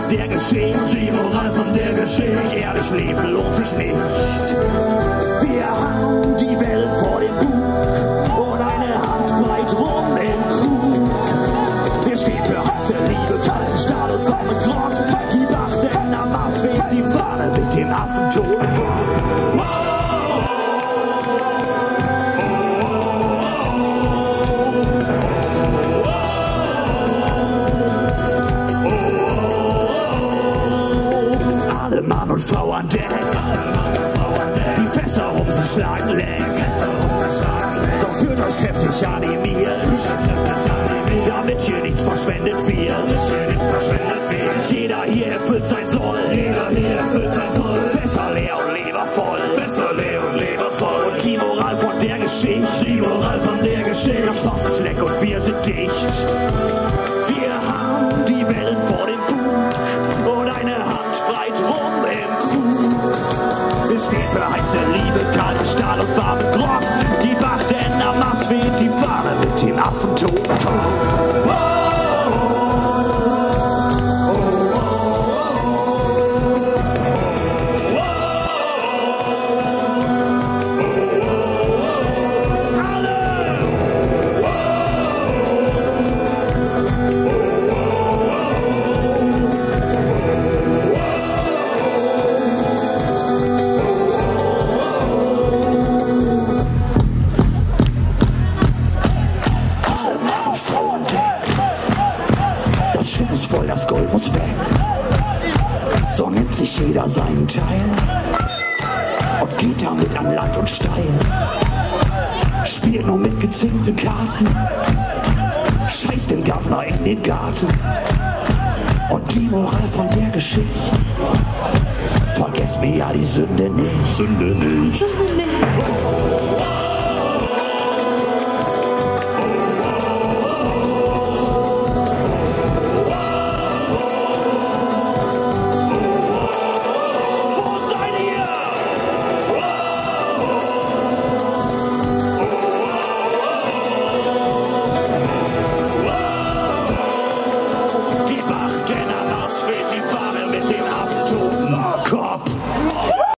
von der Geschichte. Die Moral von der Geschichte. Ehrlich leben lohnt sich nicht. Wir haben die Welt vor dem Bug und eine Handbreit rum im Krug. Wir stehen für Hasse, Liebe, kalten Stahl und warmen Grog. Die Wachten am Mars weht die Fahne mit dem Affenton. Alle Mann und Frau an Deck, die Fässer rum sie schlagen leck. Doch fühlt euch kräftig animiert, damit hier nichts verschwendet wird. Jeder hier erfüllt sein Soll, Fässer leer und Leber voll. Und die Moral von der Geschichte, das Fass ist leck und wir sind dicht. Wir haben die Welt vor dem Bug und eine Handbreit rum im Krug. Wir stehen für heiße Liebe, kalten Stahl und warmen Grog. Die Wachten am Mars weht die Fahne mit dem Affenton. Das Schiff ist voll, das Gold muss weg. So nimmt sich jeder seinen Teil und geht damit an Land und steil. Spielt nur mit gezinkten Karten, scheißt dem Gavner in den Garten. Und die Moral von der Geschichte: vergesst mir ja die Sünde nicht. Kopf.